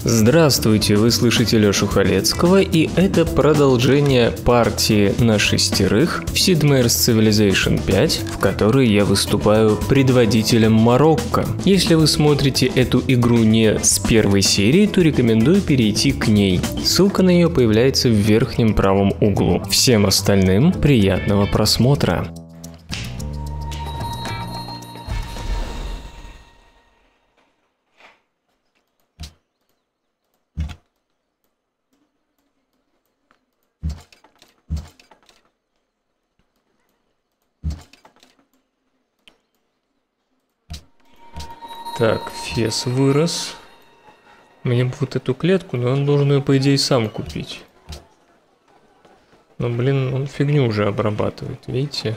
Здравствуйте, вы слышите Лёшу Халецкого, и это продолжение партии на шестерых в Sid Meier's Civilization 5, в которой я выступаю предводителем Марокко. Если вы смотрите эту игру не с первой серии, то рекомендую перейти к ней. Ссылка на нее появляется в верхнем правом углу. Всем остальным приятного просмотра. Так, Фес вырос. Мне бы вот эту клетку, но он должен ее, по идее, сам купить. Но, блин, он фигню уже обрабатывает, видите?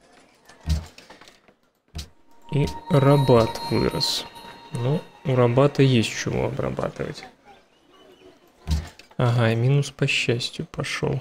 И Рабат вырос. Ну, у Рабата есть чего обрабатывать. Ага, и минус по счастью пошел.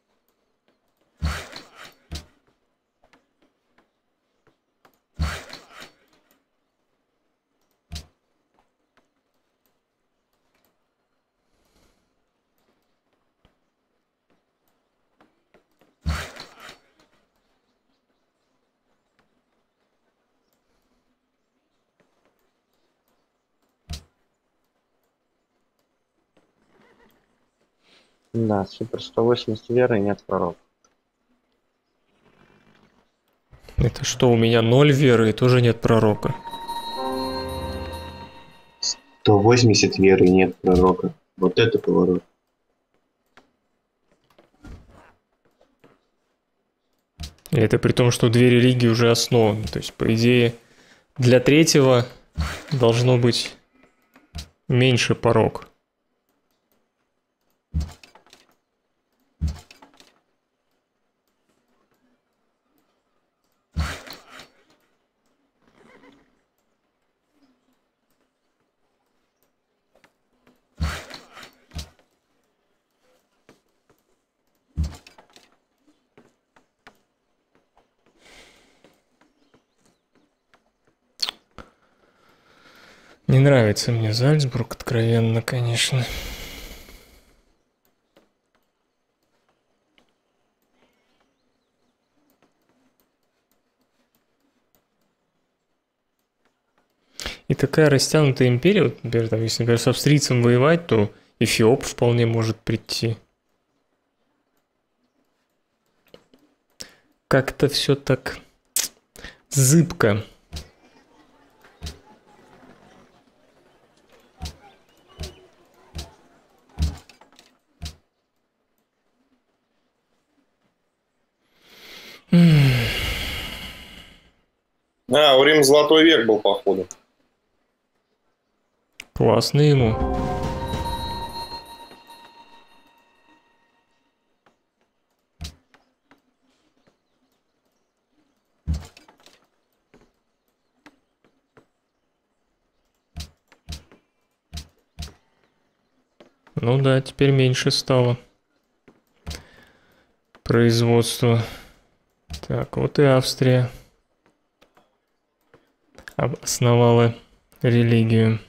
Да, супер 180 веры, нет пророк. Это что, у меня 0 веры и тоже нет пророка? 180 веры, нет пророка. Вот это поворот. И это при том, что две религии уже основаны. То есть, по идее, для третьего должно быть меньше порок. Не нравится мне Зальцбург, откровенно, конечно. И такая растянутая империя, вот, например, там, если, например, с австрийцем воевать, то Эфиоп вполне может прийти. Как-то все так зыбко. У Рима золотой век был, походу. Классно ему. Ну да, теперь меньше стало производство. Так, вот и Австрия основала религию.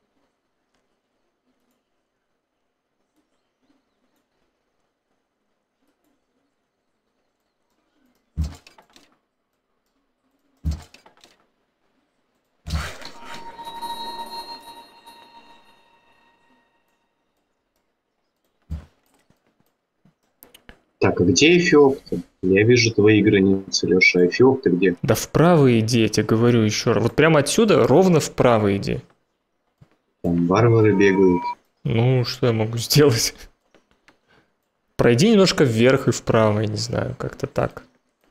Так, а где Эфиоп-то? Я вижу твои границы, Леша. А Эфиоп-то где? Да вправо иди, я тебе говорю еще раз. Вот прямо отсюда ровно вправо иди. Там варвары бегают. Ну, что я могу сделать? Пройди немножко вверх и вправо, я не знаю, как-то так.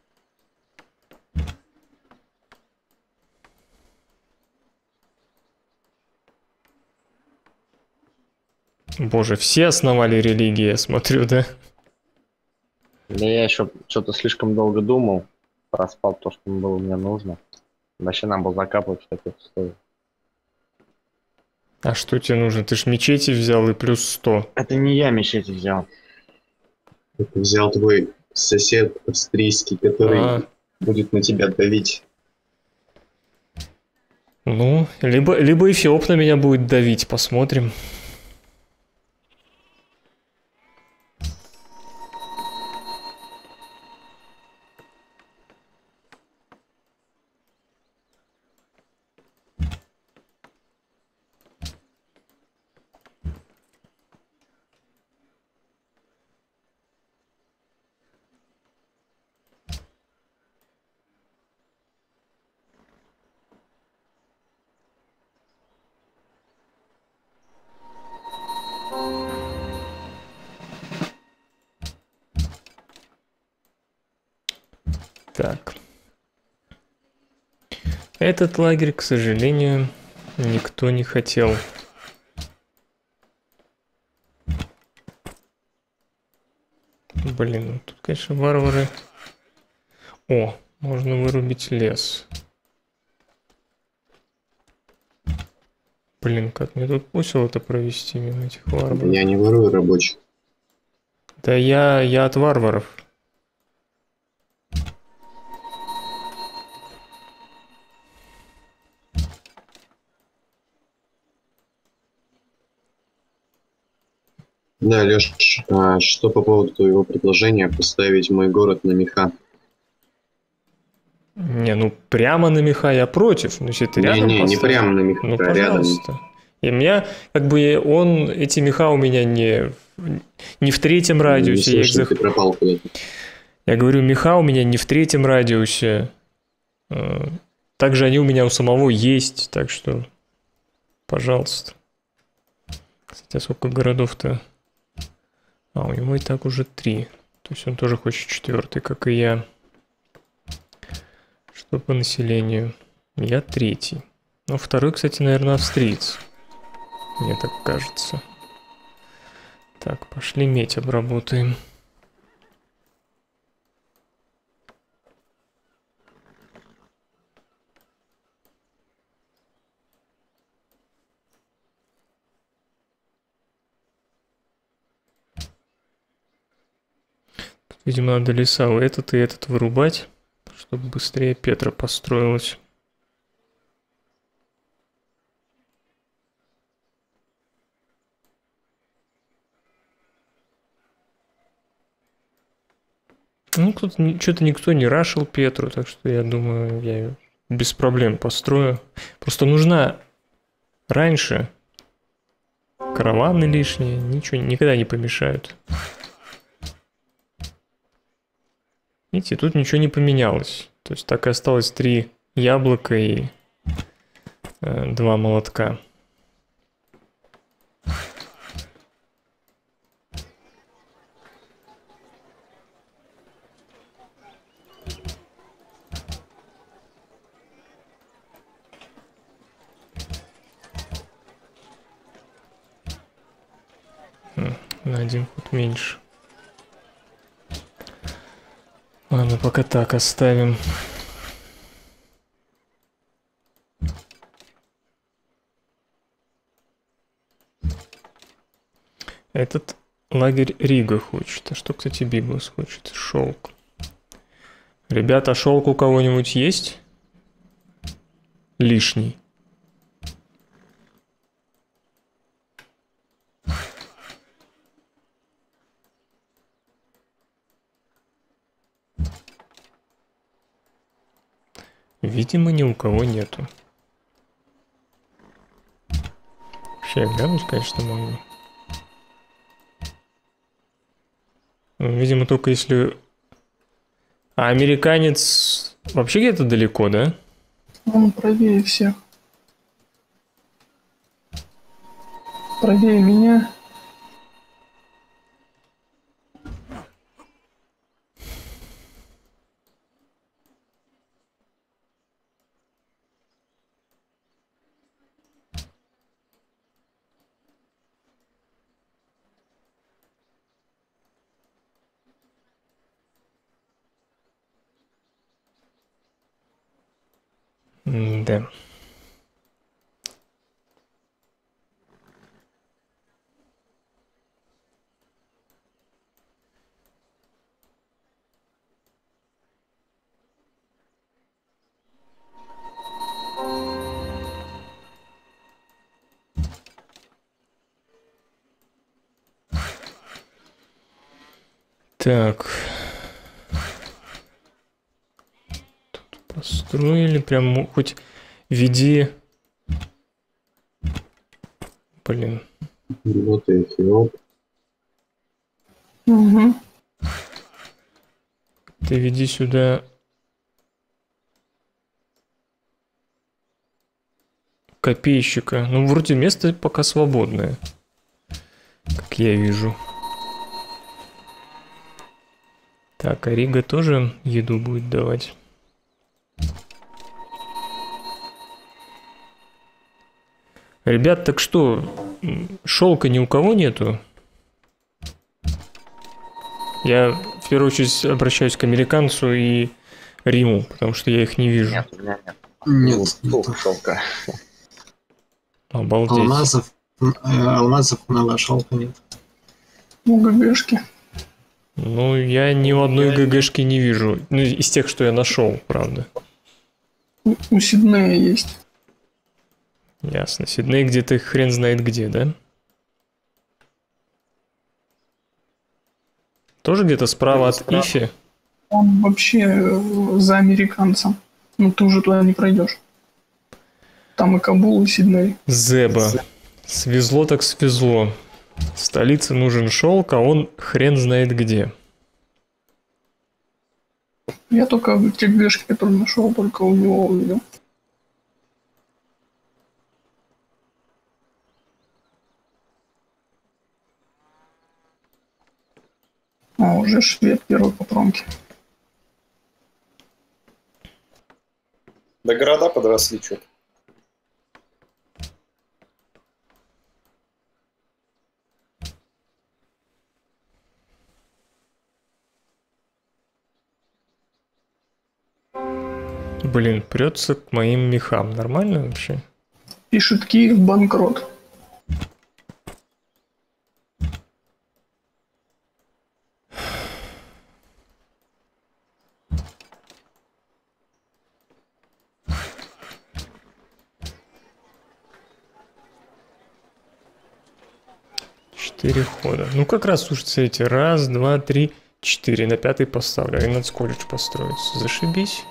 Боже, все основали религии, я смотрю, да? Да я еще что-то слишком долго думал. Проспал то, что было мне нужно. Вообще нам было закапывать в таких условиях. А что тебе нужно? Ты ж мечети взял и плюс 100. Это не я мечети взял. Это взял твой сосед австрийский, который будет на тебя давить. Ну, либо Эфиоп на меня будет давить, посмотрим. Так. Этот лагерь, к сожалению, никто не хотел. Блин, ну тут, конечно, варвары. О, можно вырубить лес. Блин, как мне тут усило-то провести мимо этих варваров? Я не ворую рабочих. Да я от варваров. Да, Леш, что по поводу твоего предложения поставить мой город на меха? Не, ну прямо на меха я против. Ну, если ты рядом Не поставишь, прямо на меха, ну, а рядом. пожалуйста. И у меня, как бы, эти меха у меня не в третьем радиусе. Не слышно, ты пропал куда-то. Я говорю, меха у меня не в третьем радиусе. Также они у меня у самого есть, так что, пожалуйста. Кстати, а сколько городов-то? А, у него и так уже 3. То есть он тоже хочет 4, как и я. Что по населению? Я 3. Ну, 2, кстати, наверное, австриец. Мне так кажется. Так, пошли медь обработаем. Видимо, надо леса этот и этот вырубать, чтобы быстрее Петра построилась. Ну, тут что-то никто не рашил Петру, так что я думаю, я ее без проблем построю. Просто нужна раньше. Караваны лишние, ничего никогда не помешают. Видите, тут ничего не поменялось. То есть так и осталось 3 яблока и 2 молотка. На 1 фут меньше. Ладно, пока так оставим. Этот лагерь Рига хочет. А что, кстати, Библос хочет? Шелк. Ребята, шелк у кого-нибудь есть? Лишний. Видимо, ни у кого нету. Вообще, я глянуть, конечно, могу. Ну, видимо, только если... А американец вообще где-то далеко, да? Он правее всех. Правее меня. Да. Так. Тут построили прям хоть веди. Блин. Вот и Эфиоп. Угу. Ты веди сюда копейщика. Ну, вроде место пока свободное, как я вижу. Так, а Рига тоже еду будет давать. Ребят, так что, шелка ни у кого нету? Я в первую очередь обращаюсь к американцу и Риму, потому что я их не вижу. Нет, у меня нет. Нет, Тух шелка. Обалдеть. Алмазов много, шелка нет. Ну, ГГшки. Ну, я ни у одной ГГшки не вижу. Ну, из тех, что я нашел, правда. У Сиднея есть. Ясно. Сидней где-то хрен знает где, да? Тоже где-то справа от Ифи? Он вообще за американцем. Ну, ты уже туда не пройдешь. Там и Кабул, и Сидней. Зеба. Свезло так свезло. Столице нужен шелк, а он хрен знает где. Я только в те ГГшки, которые нашел, только у него увидел. А, уже швед первый по промке. Да города подросли что-то. Блин, прется к моим мехам. Нормально вообще? Пишет Киев банкрот. Четыре хода. Ну как раз, слушайте, эти. Раз, два, три, четыре. На пятый поставлю. И надо колледж построиться. Зашибись.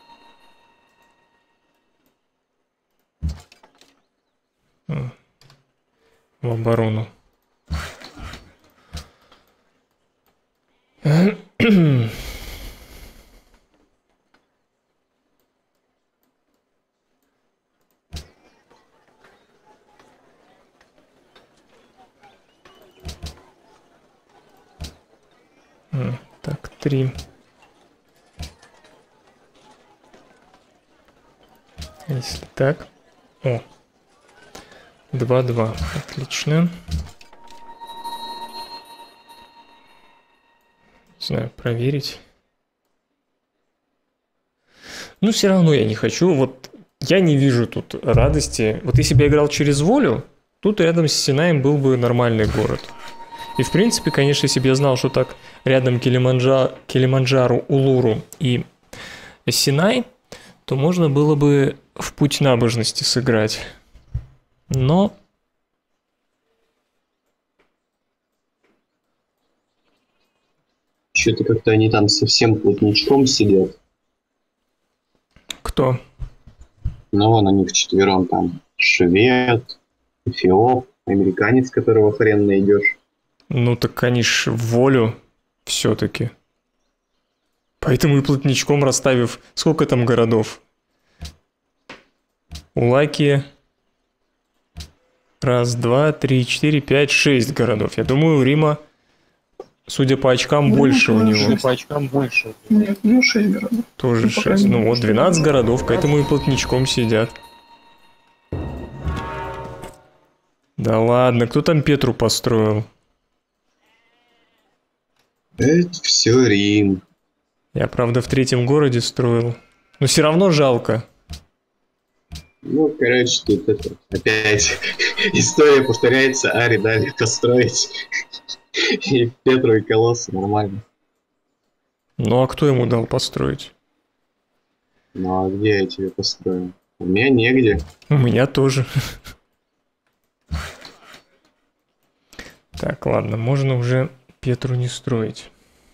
В оборону. Так, 3. Если так. О. 2-2. Отлично. Не знаю, проверить. Ну, все равно я не хочу. Вот я не вижу тут радости. Вот если бы я играл через волю, тут рядом с Синаем был бы нормальный город. И в принципе, конечно, если бы я знал, что так рядом Килиманджаро, Улуру и Синай, то можно было бы в путь набожности сыграть. Но... Что-то как-то они там совсем плотничком сидят. Кто? Ну, вон они вчетвером там. Швед, эфиоп, американец, которого хрен найдешь. Ну так они ж в волю все-таки. Поэтому и плотничком расставив... Сколько там городов? У Лаки... Раз, два, три, четыре, пять, 6 городов. Я думаю, у Рима, судя по очкам, больше у него. По очкам больше. Нет, ну 6 городов. Тоже Ну, по 6. крайней Ну мере, вот 12 городов, поэтому и плотничком сидят. Да ладно, кто там Петру построил? Это все Рим. Я, правда, в 3-м городе строил. Но все равно жалко. Ну, короче, тут это опять история повторяется, Ари дали построить. И Петру и Колосс нормально. Ну а кто ему дал построить? Ну а где я тебе построю? У меня негде. У меня тоже. Так, ладно, можно уже Петру не строить.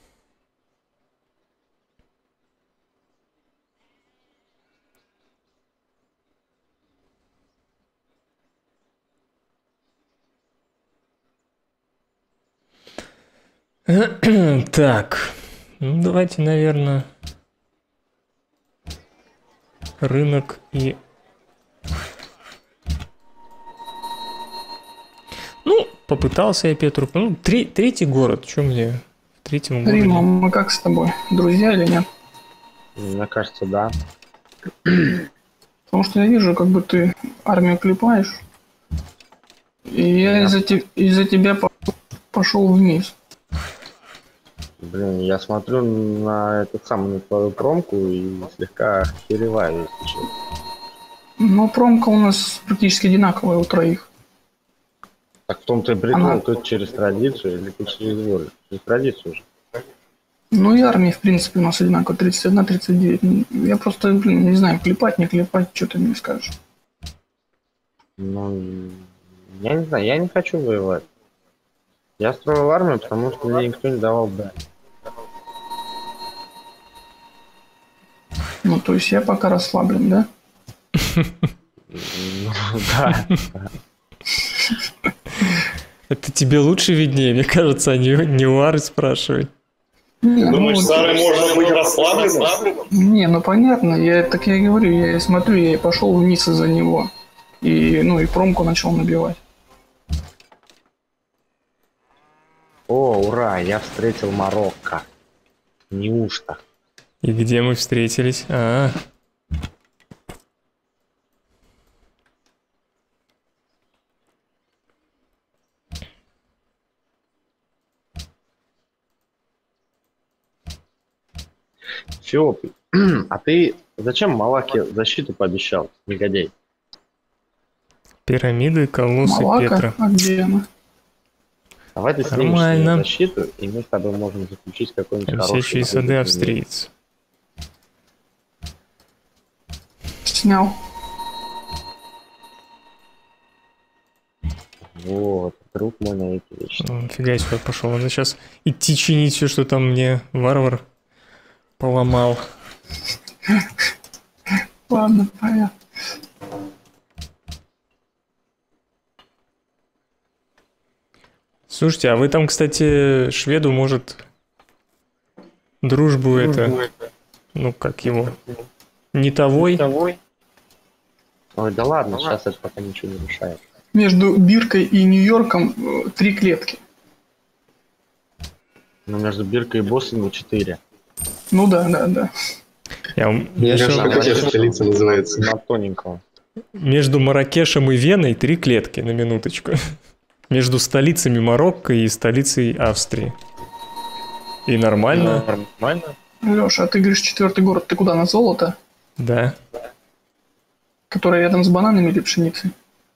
Так, ну давайте, наверное, рынок и... Ну, попытался я Петру... Ну, третий город, что мне в третьем Рима, городе. мы как с тобой? Друзья или нет? Мне кажется, да. Потому что я вижу, как бы ты армию клепаешь, и я из-за тебя пошел вниз. Блин, я смотрю на эту самую на твою промку и слегка охереваю, если честно. Но промка у нас практически одинаковая у троих. Так в том-то и прикол, Она- тут через традицию или тут через волю? Через традицию же. Ну и армии, в принципе, у нас одинаково, 31, 39. Я просто, блин, не знаю, клепать, не клепать, что ты мне скажешь. Ну, я не знаю, я не хочу воевать. Я строил армию, потому что мне никто не давал дань. Ну, то есть я пока расслаблен, да? Ну, да. Это тебе лучше виднее, мне кажется, а не у Ары спрашивать. Не, Думаешь, ну, с Арой можно быть расслабленным? не, ну понятно, так я и говорю, я и смотрю, я и пошел вниз из-за него. И, ну, и промку начал набивать. О, ура, я встретил Марокко. Неужто? И где мы встретились? Феопий, а ты зачем Малаке защиту пообещал, негодяй? Пирамиды, колоссы, Малака, Петра. а где она? Давай ты снимешь Нормально. себе защиту, и мы с тобой можем заключить какой-нибудь хороший... Висячие сады договор. австриец. Снял. Вот, друг мой на эти вещи. Ну, фига себе пошел. Надо сейчас идти чинить все, что там мне варвар поломал. Ладно, понятно. Слушайте, а вы там, кстати, шведу, может, дружбу это, ну, как его, не того? Ой, да ладно, сейчас это пока ничего не решает. Между Биркой и Нью-Йорком 3 клетки. Но между Биркой и Бостоном 4. Ну да. Я Я ещё- как у тебя столица называется? На тоненького. Между Марракешем и Веной 3 клетки, на минуточку. Между столицами Марокко и столицей Австрии. И нормально, Нормально. Леша, а ты говоришь, 4-й город, ты куда, на золото? да. Который рядом с бананами или пшеницей?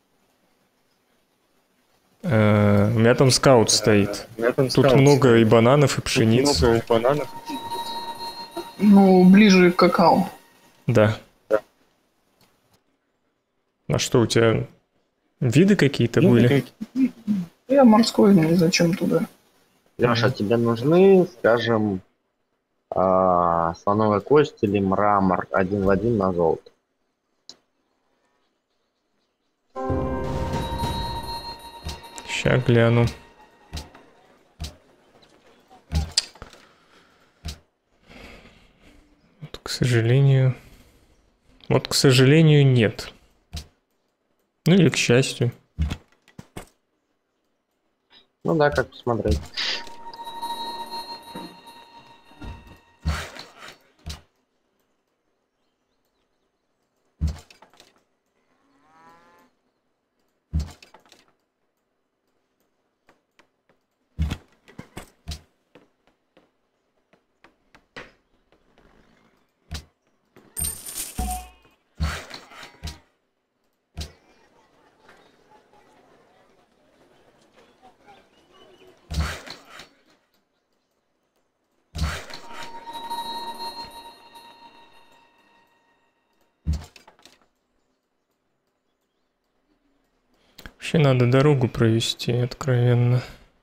У меня там скаут стоит. Тут много и бананов, и пшеницы. Ну, ближе к какао. Да. А что, у тебя виды какие-то были? Я морской, ну и зачем туда? Леша, тебе нужны, скажем, слоновая кость или мрамор один в один на золото? Ща гляну. Вот, к сожалению... нет. Ну или к счастью. Ну да, как посмотреть. Вообще надо дорогу провести, откровенно.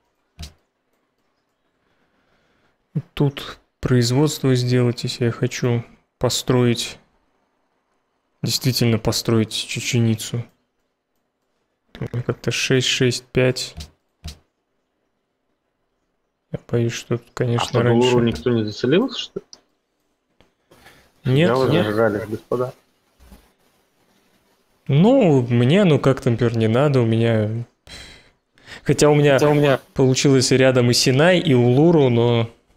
Тут производство сделать, если я хочу построить, действительно построить чеченицу. Как-то 6-6-5. Я боюсь, что тут, А конечно, что, раньше... Луру никто не заселился, что ли? Нет, Я нет. зажрались, господа. Ну, мне, как, например, не надо, у меня... Хотя у меня получилось рядом и Синай, и Улуру, но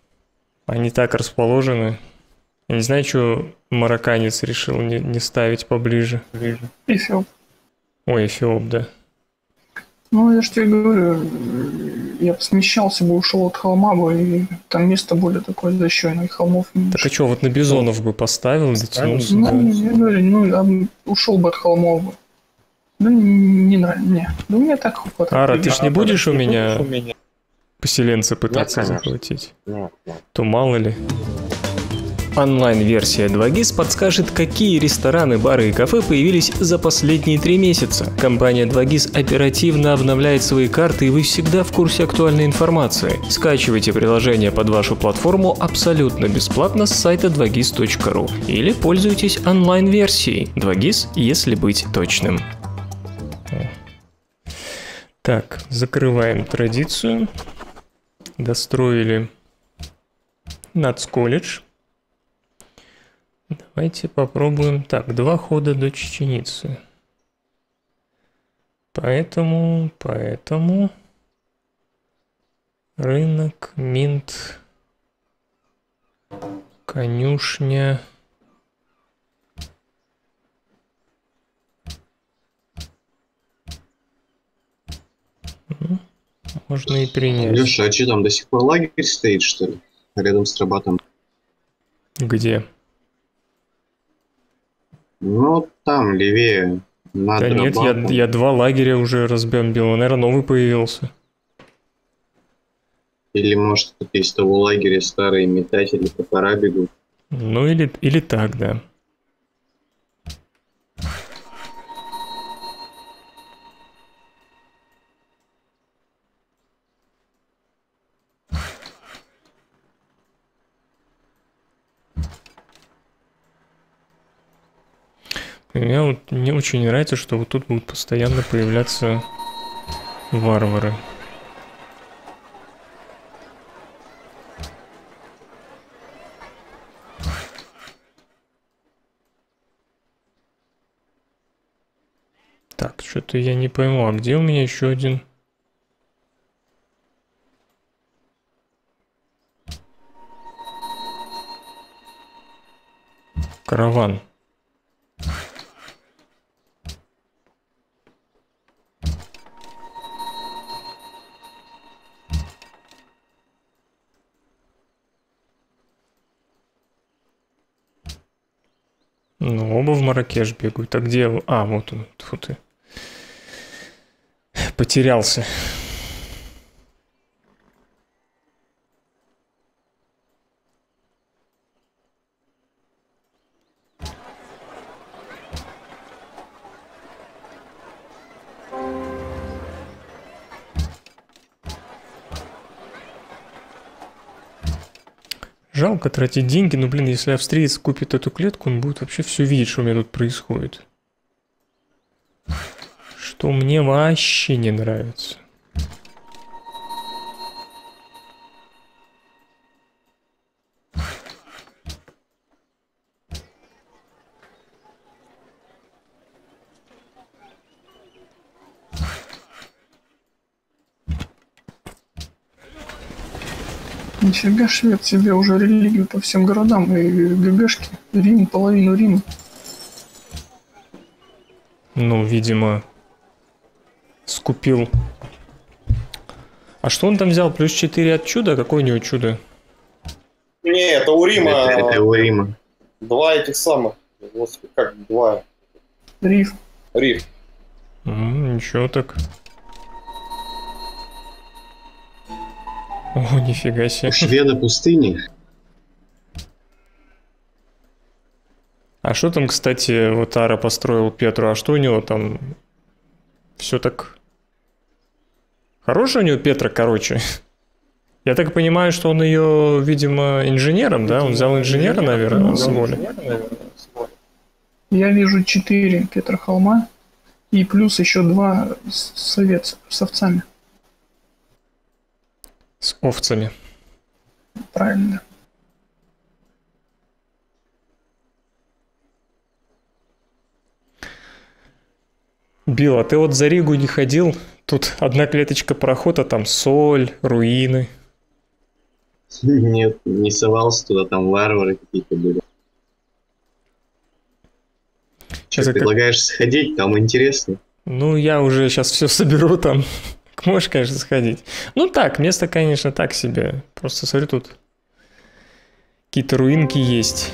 Они так расположены. Я не знаю, что марокканец решил не ставить поближе. Эфиоп. Ой, Эфиоп, да. Ну, я же тебе говорю, я бы смещался бы, ушел от холма бы, и там место более такое защищенное, и холмов меньше. Так а что, вот на бизонов бы поставил, дотянулся? Ну, Да? я говорю, ушел бы от холмов бы. Ну, не нравится, не. Да мне так хватает. Ара, ты ж не будешь у меня поселенца Нет, пытаться конечно. захватить? Нет, нет. То мало ли. Онлайн-версия 2GIS подскажет, какие рестораны, бары и кафе появились за последние 3 месяца. Компания 2GIS оперативно обновляет свои карты, и вы всегда в курсе актуальной информации. Скачивайте приложение под вашу платформу абсолютно бесплатно с сайта 2GIS.ru или пользуйтесь онлайн-версией 2GIS, если быть точным. Так, закрываем традицию. Достроили Нацколледж. Давайте попробуем. Так, 2 хода до Чеченицы. Поэтому рынок, Минт, конюшня. Можно и принять. Леша, а что там, до сих пор лагерь стоит, что ли? Рядом с Рабатом? Где? Ну, там, левее. Над Да нет, Рабатом. я 2 лагеря уже разбомбил. Наверное, новый появился. Или, может, из того лагеря старые метатели топора бегут. Ну или так, да. Мне очень нравится, что вот тут будут постоянно появляться варвары. Так, что-то я не пойму, а где у меня еще один? Караван. Ну, оба в Марракеш бегают. А где? А, вот он. Тьфу ты. Потерялся. Жалко тратить деньги, но, блин, если австриец купит эту клетку, он будет вообще все видеть, что у меня тут происходит. Что мне вообще не нравится. Нифига, швед себе уже религию по всем городам и ГГшки. Рим, половину Рима. Ну, видимо, скупил. А что он там взял? Плюс 4 от чуда? Какое у него чудо? Не, это у Рима. Это у Рима. 2 этих самых. Господи, как 2? Риф. Риф. Ничего так. О, нифига себе. У шведа пустыни. А что там, кстати, вот Ара построил Петру? А что у него там? Все так... Хорошая у него Петра, короче. Я так понимаю, что он ее, видимо, инженером, да? Он взял инженера, наверное, с воли. Я вижу 4 Петрохолма и плюс еще 2 с овцами. С овцами. Правильно. Билл, а ты вот за Ригу не ходил? Тут одна клеточка прохода, там соль, руины. Нет, не совался туда, там варвары какие-то были. Че, Это как- предлагаешь сходить? Там интересно. Ну, я уже сейчас все соберу там. Можешь, конечно, сходить. Ну так, место, конечно, так себе. Просто смотрю, тут какие-то руинки есть.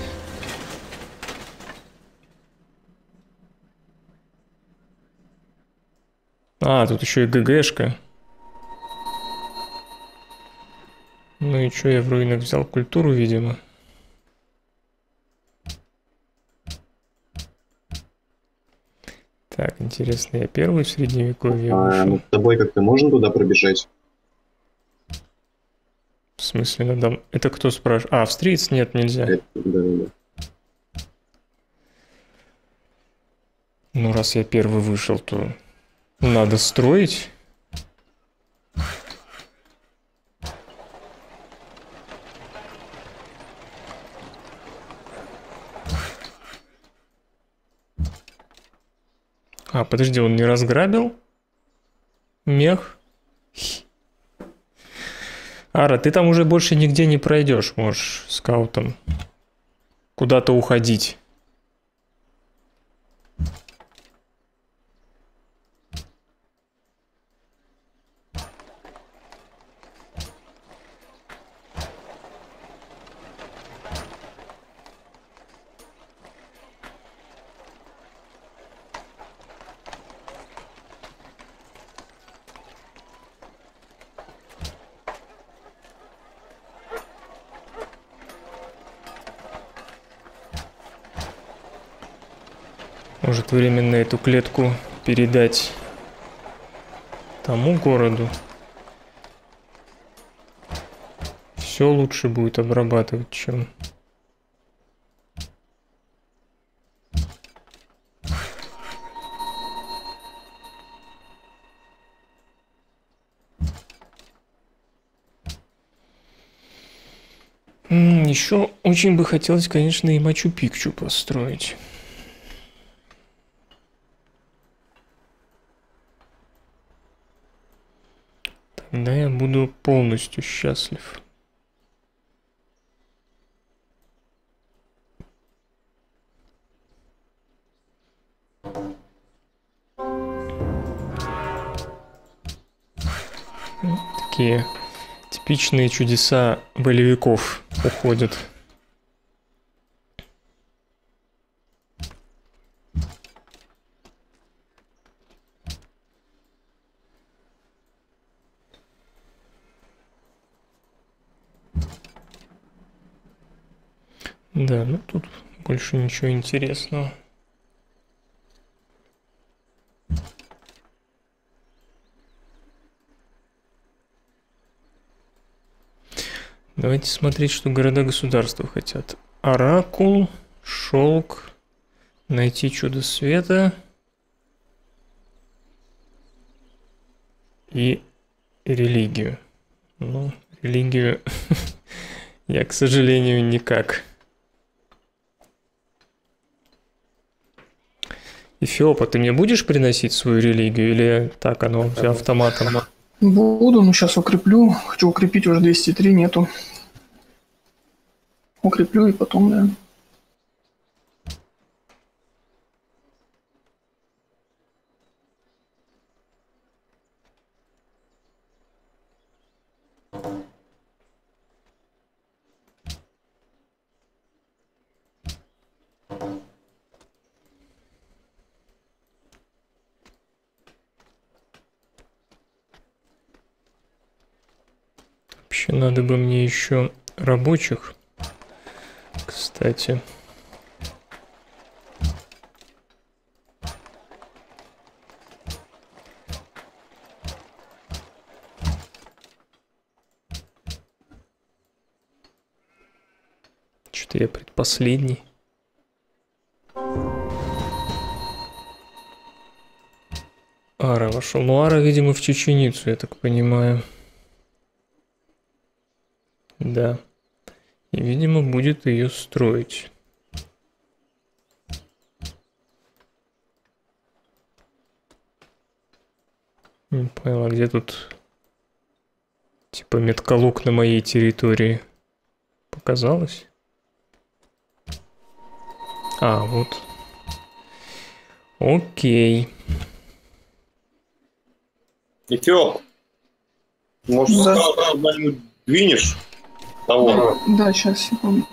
А, тут еще и ГГшка. Ну и что, я в руинах взял культуру, видимо. Так, интересно, я первый в средневековье вышел. Над тобой как-то можно туда пробежать? В смысле, надо... Это кто спрашивает? А, австриец? Нет, нельзя. Да. Ну, раз я первый вышел, то надо строить. А, подожди, он не разграбил? Мех? Ара, ты там уже больше нигде не пройдешь, можешь скаутом куда-то уходить. Может, временно эту клетку передать тому городу? Все лучше будет обрабатывать, чем... Еще очень бы хотелось, конечно, и Мачу-Пикчу построить. Тогда я буду полностью счастлив. Такие типичные чудеса болевиков уходят. Да, ну тут больше ничего интересного. Давайте смотреть, что города-государства хотят. Оракул, шелк, найти чудо света и религию. Ну, религию я, к сожалению, никак. Эфиопа, ты мне будешь приносить свою религию или так оно у тебя автоматом? Буду, но сейчас укреплю. Хочу укрепить, уже 203 нету. Укреплю и потом, да. Вообще надо бы мне еще рабочих, кстати. Что-то я предпоследний. Ара вошел. Ну, Ара, видимо, в Чеченицу, я так понимаю. Да. И, видимо, будет ее строить. Не понял, а где тут Типа меткалук на моей территории. Показалось? А, вот. Окей. Эфиоп, может, Да. куда-нибудь двинешь того? Да, сейчас, секунду.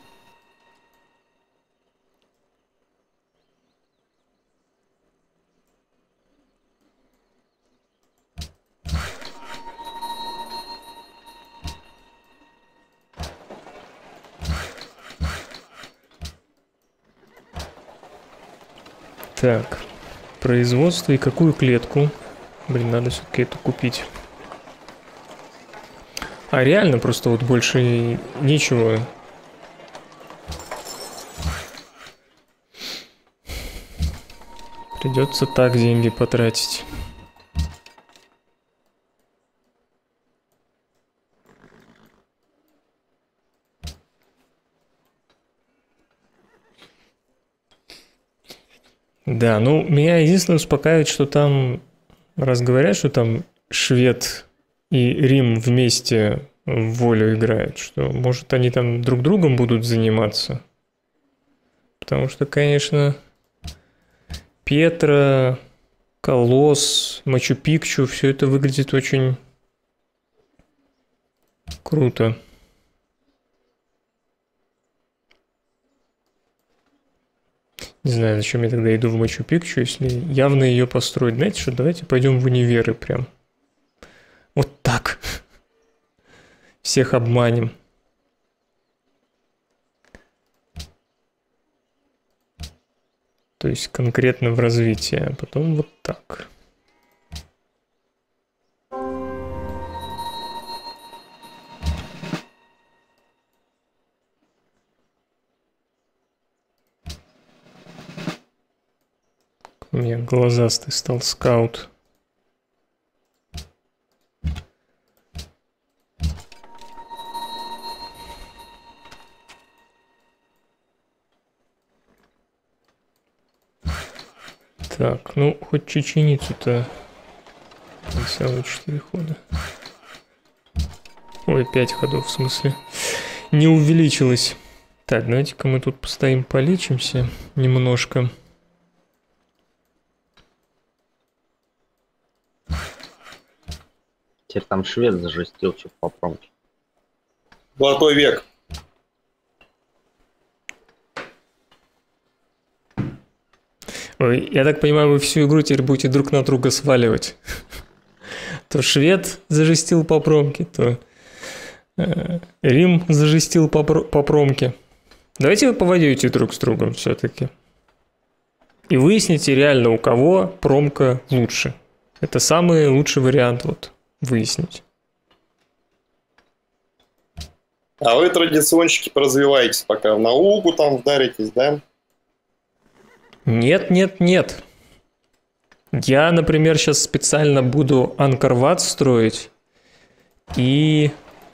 Так. Производство и какую клетку? Блин, надо все-таки это купить. А реально просто вот больше нечего. Придется так деньги потратить. Да, ну меня единственное успокаивает, что там, раз говорят, что там швед и Рим вместе в волю играют, что может они там друг другом будут заниматься. Потому что, конечно, Петра, Колосс, Мачу-Пикчу, все это выглядит очень круто. Не знаю, зачем я тогда иду в Мачу-Пикчу, если явно ее построить. Знаете что, давайте пойдем в универы прям. Вот так. Всех обманем. То есть конкретно в развитии, а потом вот так. У меня глазастый стал скаут. Так, ну хоть чеченицу-то целых 4 хода. Ой, 5 ходов в смысле. Не увеличилось. Так, давайте-ка мы тут постоим, полечимся немножко. Теперь там швед зажестил что-то по промке. Золотой век. Ой, я так понимаю, вы всю игру теперь будете друг на друга сваливать. То швед зажестил по промке, то Рим зажестил по промке. Давайте вы повоюете друг с другом все-таки. И выясните реально, у кого промка лучше. Это самый лучший вариант вот выяснить. А вы, традиционщики, поразвиваетесь, пока в науку там вдаритесь, да? Нет, нет, нет. Я, например, сейчас специально буду Анкор-Ват строить и...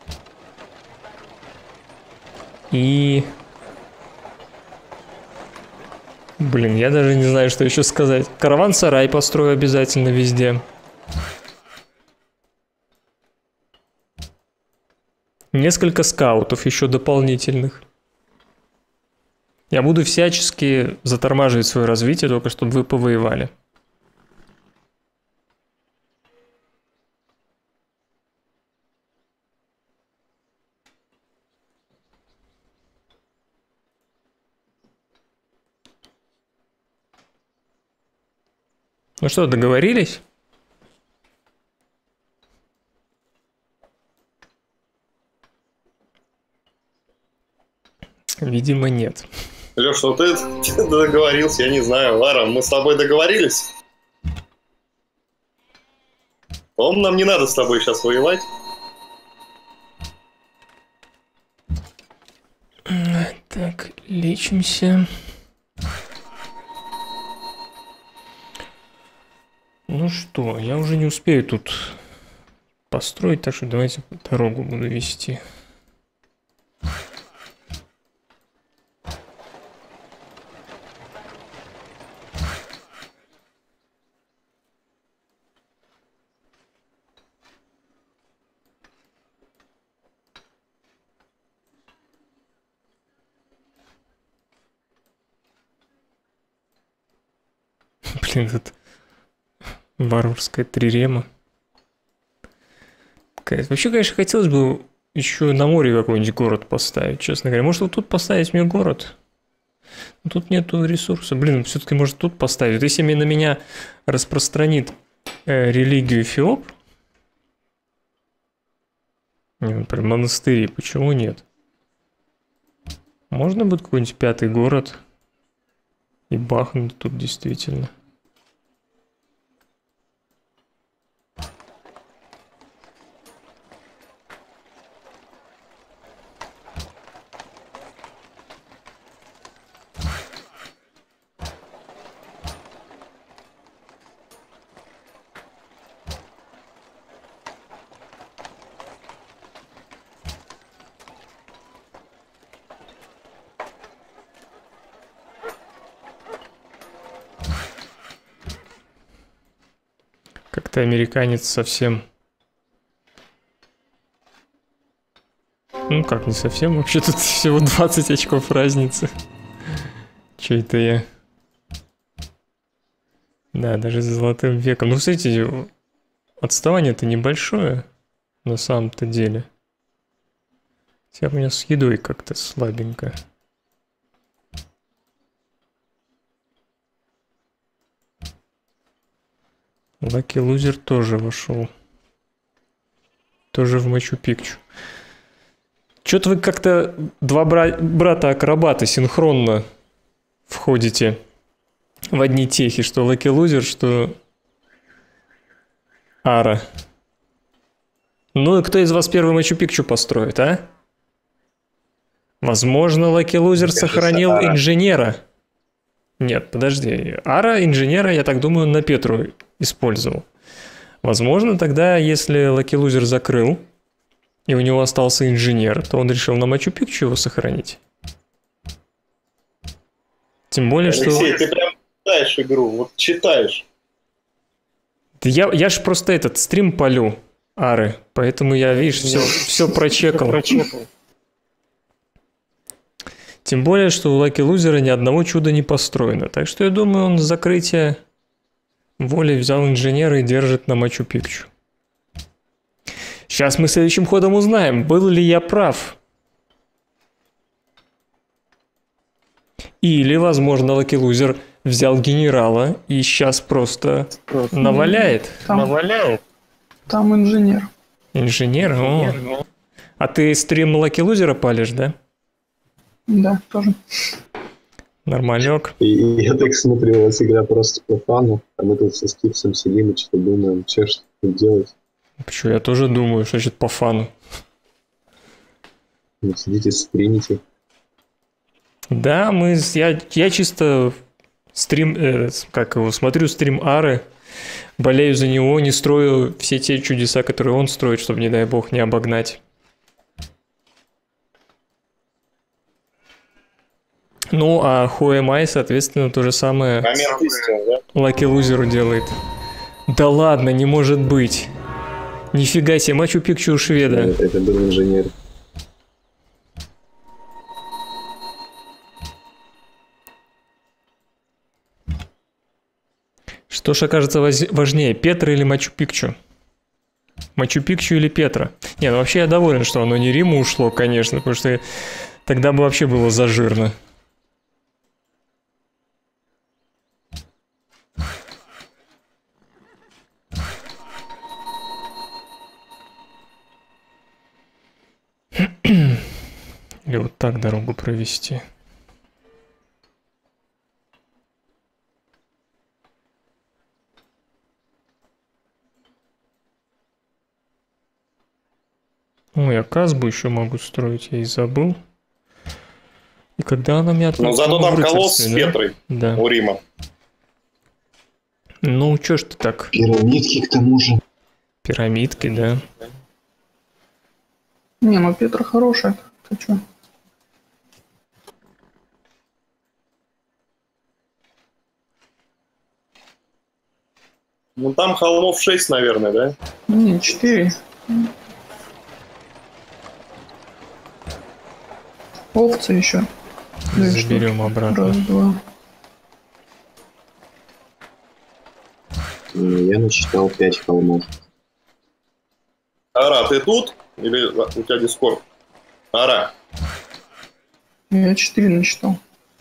Блин, я даже не знаю, что еще сказать. Караван-сарай построю обязательно везде. Несколько скаутов еще дополнительных. Я буду всячески затормаживать свое развитие, только чтобы вы повоевали. Ну что, договорились? Видимо, нет. Леш, ну ты договорился, я не знаю. Лара, мы с тобой договорились? По-моему, нам не надо с тобой сейчас воевать. Так, лечимся. Ну что, я уже не успею тут построить, так что давайте дорогу буду вести. Блин, тут варварская трирема. Вообще, конечно, хотелось бы еще на море какой-нибудь город поставить, честно говоря. Может, вот тут поставить мне город? Но тут нету ресурса. Блин, все-таки может тут поставить. Если на меня распространит религию Эфиоп, например, монастыри, почему нет? Можно будет какой-нибудь 5-й город и бахнуть тут действительно. Как-то американец совсем... Ну как, не совсем. Вообще тут всего 20 очков разницы. Че это я? Да, даже за золотым веком. Ну, кстати, отставание-то небольшое на самом-то деле. Хотя у меня с едой как-то слабенько. Лаки Лузер тоже вошел. Тоже в Мачу-Пикчу. Чё-то вы как-то два брата-акробата синхронно входите в одни техи, что Лаки Лузер, что Ара. Ну и кто из вас первый Мачу-Пикчу построит, а? Возможно, Лаки Лузер сохранил Ара. инженера. Нет, подожди. Ара инженера, я так думаю, на Петру использовал. Возможно, тогда, если Лаки Лузер закрыл, и у него остался инженер, то он решил на Мачу-Пикчу его сохранить. Тем более, Алексей, что... ты прям читаешь игру, вот читаешь. Да я ж просто этот стрим полю Ары, поэтому я, видишь, все прочекал. Тем более, что у Лаки Лузера ни одного чуда не построено. Так что я думаю, он с закрытия воли взял инженера и держит на Мачу-Пикчу. Сейчас мы следующим ходом узнаем, был ли я прав. Или, возможно, Лаки Лузер взял генерала и сейчас просто наваляет. Там инженер. Инженер? О. А ты стрим Лаки Лузера палишь, да? Да, тоже. Нормалек. И я так смотрю, у вас игра просто по фану, а мы тут со Скипсом сидим и что-то думаем, что тут делать. Почему? Я тоже думаю, что значит по фану. Ну, сидите, стримите. Да, я чисто стрим, смотрю стрим Ары, болею за него, не строю все те чудеса, которые он строит, чтобы, не дай бог, не обогнать. Ну, а Хуэмай, соответственно, то же самое Момент истины, да? Лаки Лузеру делает. Да ладно, не может быть. Нифига себе, Мачу-Пикчу у шведа. Это был инженер. Что ж окажется важнее, Петра или Мачу-Пикчу? Мачу-Пикчу или Петра? Не, ну вообще я доволен, что оно не Риму ушло, конечно, потому что тогда бы вообще было зажирно. Или вот так дорогу провести. Ой, я Казбу еще могу строить, я и забыл. И когда она меня Но зато там колосс с да? Петрой Да. у Рима. Ну, чё ж ты так? Пирамидки к тому же. Пирамидки, да. Не, ну Петр хороший. Ты чё? Ну там холмов 6, наверное, да? Не, 4. Овцы еще. Заберем обратно. Раз, два. Я насчитал 5 холмов. Ара, ты тут? Или у тебя дискорд? Ара. Я 4 насчитал.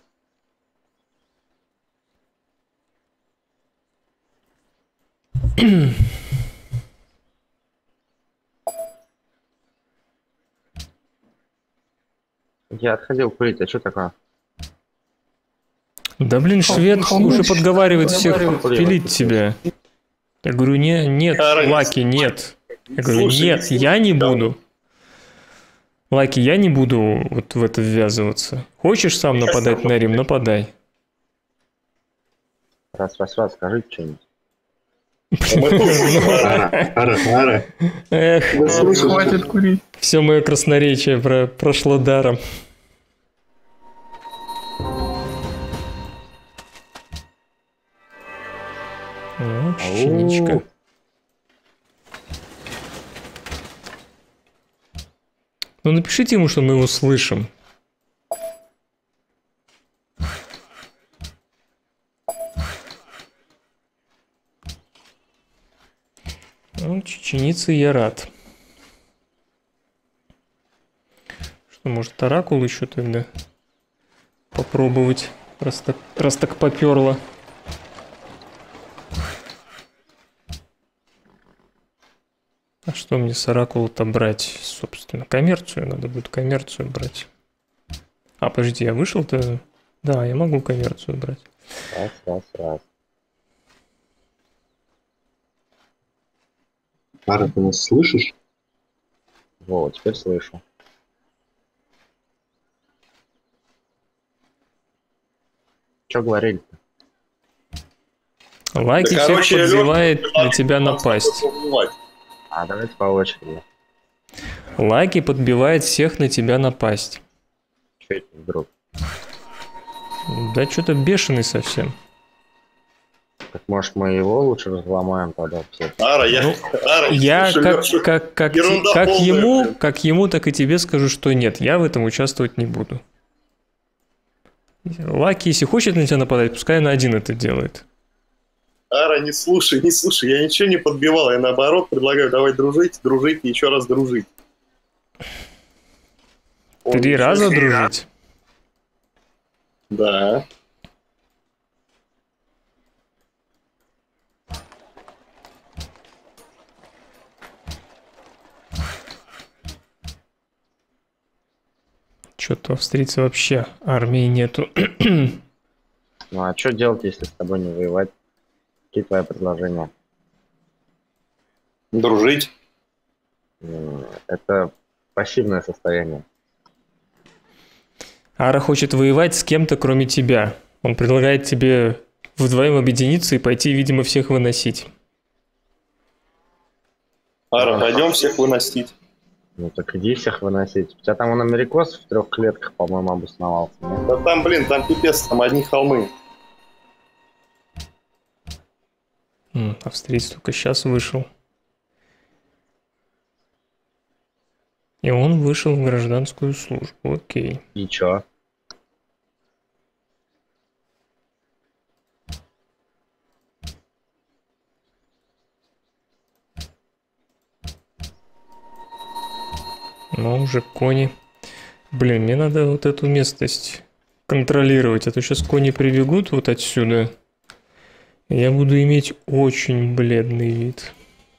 Я отходил курить, а что такое? Да блин, швед уже подговаривает всех пилить тебя. Я говорю, нет, Лаки, нет. Я говорю, нет, я не буду. Лаки, я не буду вот в это ввязываться. Хочешь сам нападать на Рим, нападай. Раз, скажите что-нибудь. Ара. Эх, Хватит курить. все мое красноречие прошло даром. О, чиничка. Ну напишите ему, что мы его слышим. Ну, чеченицы я рад. Что, может, оракул еще тогда попробовать, раз так поперло. А что мне с оракула-то брать, собственно? Коммерцию, надо будет коммерцию брать. А, подожди, я вышел-то? Да, я могу коммерцию брать. Раз. Ара, ты нас слышишь? Во, теперь слышу. Что говорили-то? Лаки Да, всех короче, подзывает Лёша, на тебя надо напасть. убивать. А, давайте по очереди. Лаки подбивает всех на тебя напасть. Что это вдруг? Да что-то бешеный совсем. Так может мы его лучше разломаем тогда все? Ара, Я слушай, Лёша, ерунда полная, как ему, так и тебе скажу, что нет, я в этом участвовать не буду. Лаки, если хочет на тебя нападать, пускай на один это делает. Ара, не слушай, я ничего не подбивал, я наоборот предлагаю, давай дружить и еще раз дружить. 3 раза дружить? Да. Что-то австрийцы вообще армии нету. Ну а что делать, если с тобой не воевать? Какие твои предложения? Дружить. Это пассивное состояние. Ара хочет воевать с кем-то, кроме тебя. Он предлагает тебе вдвоем объединиться и пойти, видимо, всех выносить. Ара, пойдем всех выносить. Ну так иди всех выносить. У тебя там он америкос в 3 клетках, по-моему, обосновался. Нет? Да там, блин, там пипец, там одни холмы. Австриец только сейчас вышел. И он вышел в гражданскую службу. Окей. И чё? Но уже кони. Блин, мне надо вот эту местность контролировать. А то сейчас кони прибегут вот отсюда. И я буду иметь очень бледный вид.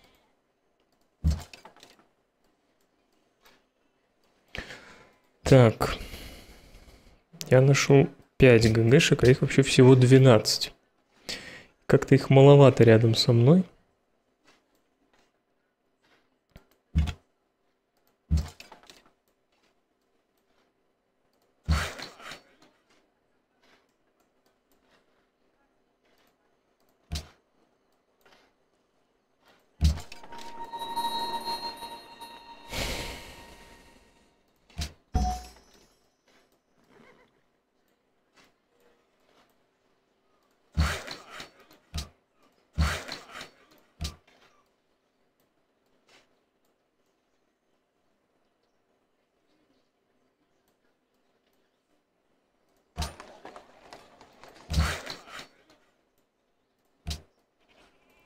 Так. Я нашел 5 ГГшек, а их вообще всего 12. Как-то их маловато рядом со мной.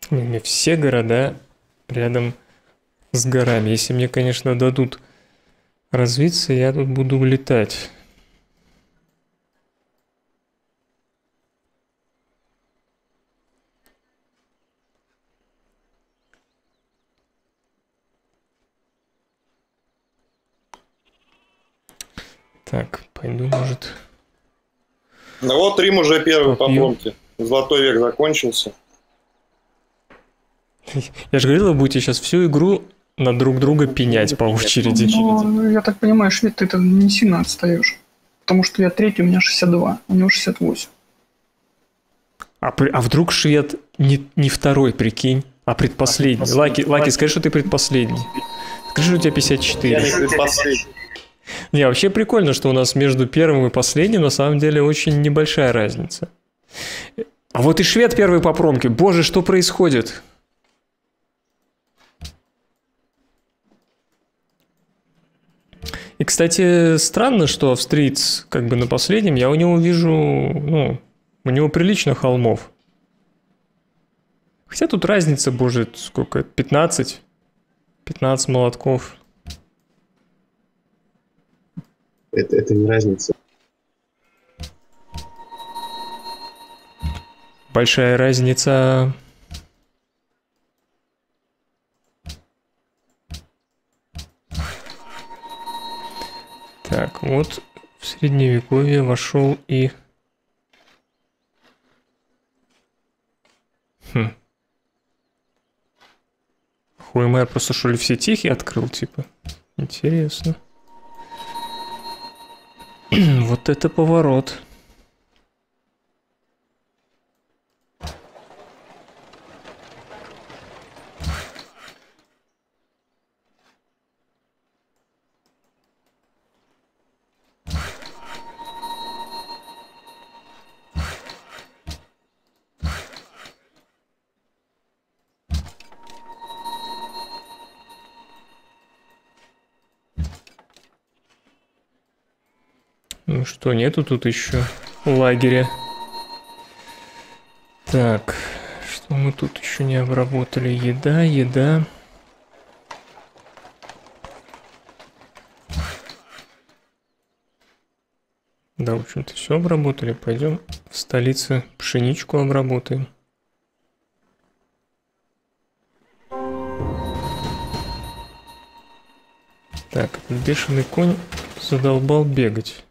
Мне все города рядом с горами. Если мне, конечно, дадут развиться, я тут буду улетать. Так, пойду, может... Ну вот Рим уже первый по Попью. промке. Золотой век закончился. Я же говорил, вы будете сейчас всю игру на друг друга пенять по очереди. Ну, я так понимаю, швед, ты не сильно отстаешь. Потому что я третий, у меня 62, у него 68. А вдруг швед не второй, прикинь, а предпоследний? Лаки, скажи, что ты предпоследний. Скажи, что у тебя 54. Я не предпоследний. Не, вообще прикольно, что у нас между первым и последним на самом деле очень небольшая разница. А вот и швед первый по промке. Боже, что происходит? И, кстати, странно, что австриец как бы на последнем. Я у него вижу, ну, у него прилично холмов. Хотя тут разница, боже, сколько? 15? 15 молотков. Это не разница. Большая разница. Так, вот в средневековье вошел и... Хуй, просто что ли все тихие открыл, типа? Интересно. Вот это поворот. Ну что, нету тут еще лагеря. Так, что мы тут еще не обработали? Еда. Да, в общем-то, все обработали. Пойдем в столицу пшеничку обработаем. Так, этот бешеный конь задолбал бегать.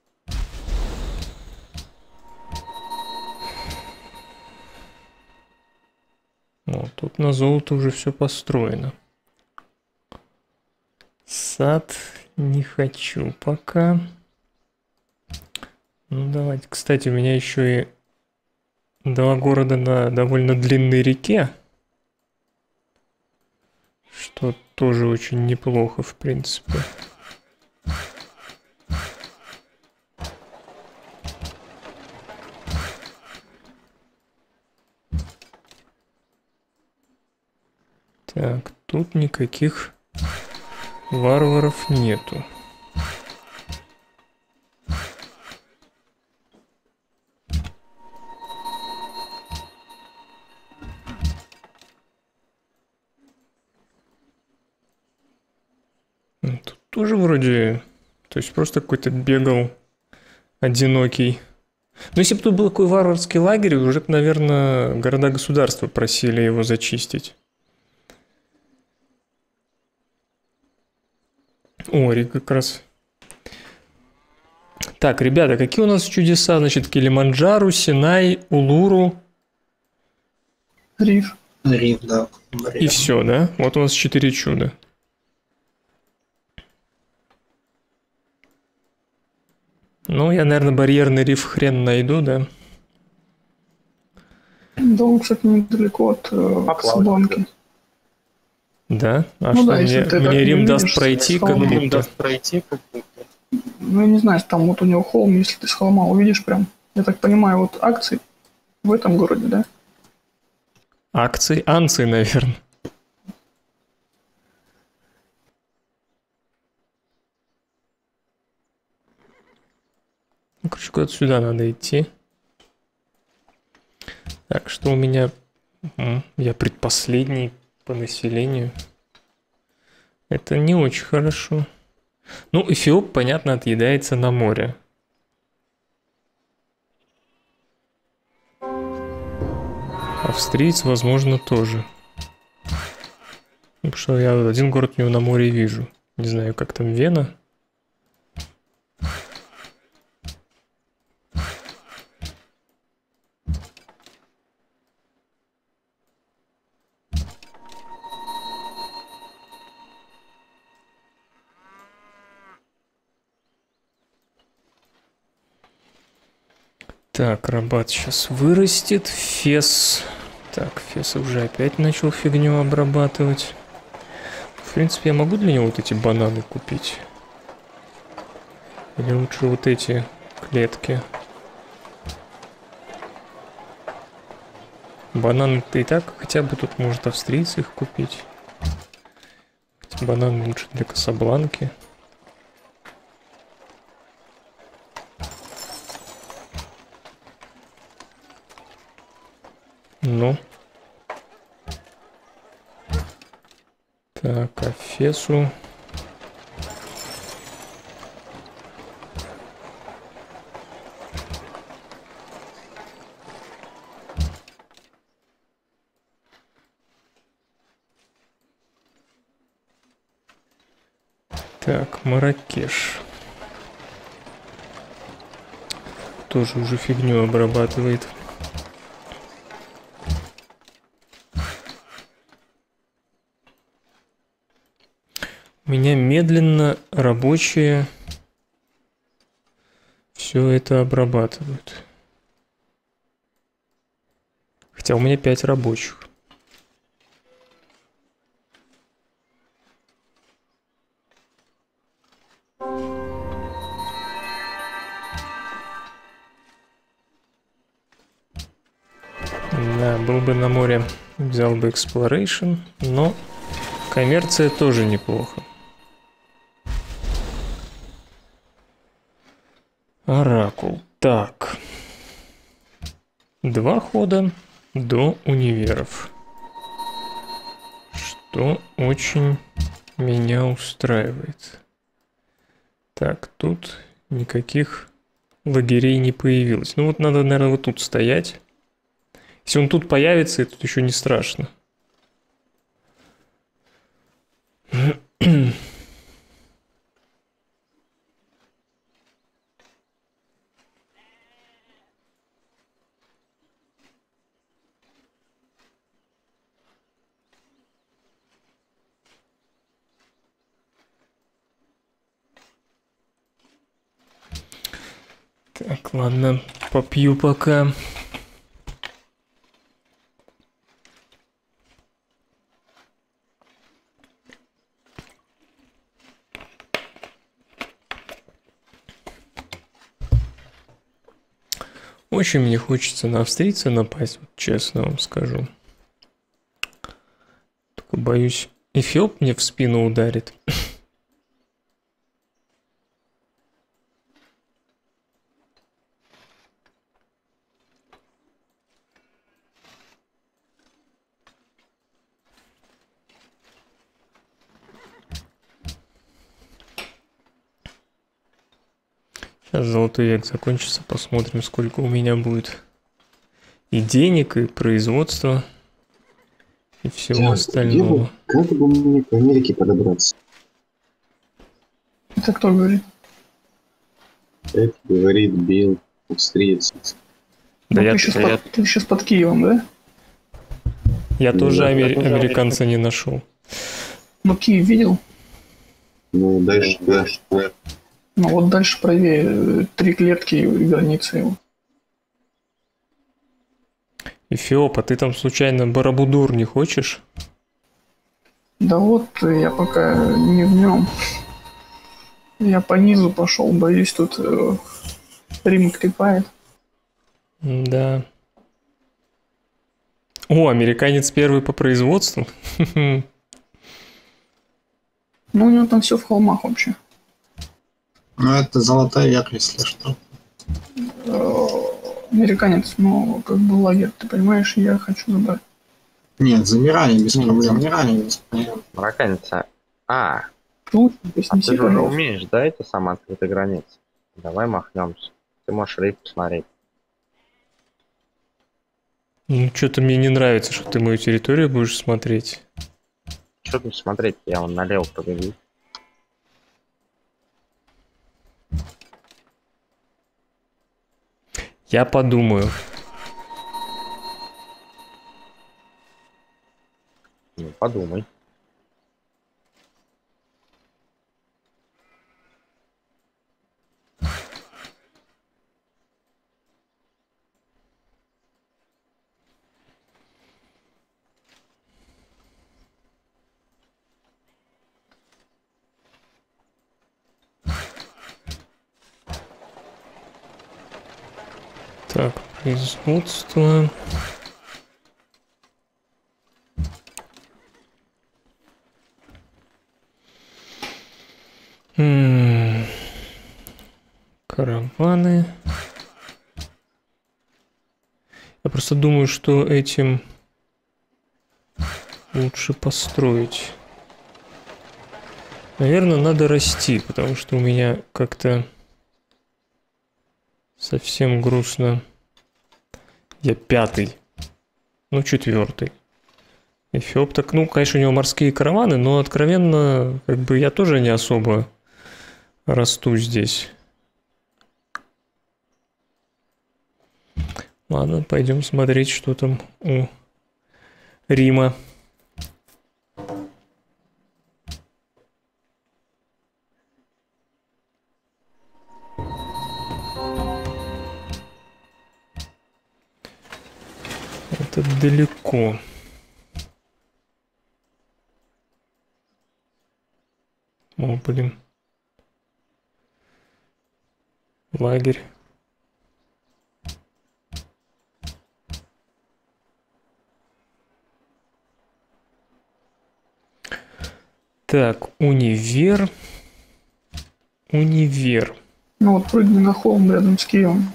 Вот, тут на золото уже все построено. Сад не хочу пока. Ну давайте. Кстати, у меня еще и 2 города на довольно длинной реке. Что тоже очень неплохо, в принципе. Так, тут никаких варваров нету. Тут тоже вроде, то есть просто какой-то бегал одинокий. Но если бы тут был такой варварский лагерь, уже бы, наверное, города-государства просили его зачистить. О, Рик как раз. Так, ребята, какие у нас чудеса? Значит, Килиманджаро, Синай, Улуру. Риф. Риф, да. И все, да? Вот у нас 4 чуда. Ну, я, наверное, барьерный риф хрен найду, да? Да, он, кстати, недалеко от Касабланки. Да? А Ну что, да, если ты мне так Рим не даст видишь, пройти, с как холма. будто... Ну, я не знаю, там вот у него холм, если ты с холма увидишь прям. Я так понимаю, вот акции в этом городе, да? Анцы, наверное. Ну, короче, куда-то сюда надо идти. Так, что у меня Я предпоследний по населению. Это не очень хорошо. Ну, Эфиоп, понятно, отъедается на море. Австриец, возможно, тоже. Потому что я один город у него на море вижу. Не знаю, как там Вена. Так, Рабат сейчас вырастет. Фес. Так, Фес уже опять начал фигню обрабатывать. В принципе, я могу для него вот эти бананы купить? Или лучше вот эти клетки? Бананы-то и так хотя бы тут может австрийцы их купить. Эти бананы лучше для Касабланки. Ну. Так, а Фесу... Так, Марракеш. Тоже уже фигню обрабатывает. У меня медленно рабочие все это обрабатывают. Хотя у меня 5 рабочих. Да, был бы на море, взял бы Exploration, но коммерция тоже неплохо. Оракул. Так. 2 хода до универов. Что очень меня устраивает. Так, тут никаких лагерей не появилось. Ну вот надо, наверное, вот тут стоять. Если он тут появится, это еще не страшно. Так, ладно, попью пока. Очень мне хочется на австрийца напасть, вот честно вам скажу. Только боюсь, Эфиоп мне в спину ударит. Сейчас золотой век закончится, посмотрим, сколько у меня будет и денег, и производства, и всего остального. Как бы мне к Америке подобраться? Это кто говорит? Это говорит Билл, австриец. Да, Ну, ты сейчас под Киевом, да? Я тоже американца не нашел. Ну, Киев видел? Ну, дальше, да. Ну, вот дальше правее 3 клетки и граница его. Эфиоп, а ты там случайно Барабудур не хочешь? Да вот, я пока не в нем. Я по низу пошел, боюсь, тут Рим клепает. Да. О, американец первый по производству? Ну, у него там все в холмах вообще. Ну, это золотой век, если что. Американец, ну, как бы лагерь, ты понимаешь, я хочу забрать. Нет, замирание без проблем. Замирание без проблем. Марокканец, Тут, а ты снеси, же уже пожалуйста. умеешь, да, это самые открытые границы? Давай махнемся. Ты можешь рейд посмотреть. Ну, что-то мне не нравится, что ты мою территорию будешь смотреть. Что тут смотреть? Я вон налево побегу. Я подумаю. Ну, подумай. Так, производство. Караваны. Я просто думаю, что этим лучше построить. Наверное, надо расти, потому что у меня как-то совсем грустно. Я 5-й. Ну, 4-й. Эфиоп так, ну, конечно, у него морские караваны, но откровенно, как бы я тоже не особо расту здесь. Ладно, пойдем смотреть, что там у Рима. Это далеко. О, блин. Лагерь. Так, универ. Универ. Ну вот прыгни на холм рядом с Киевом.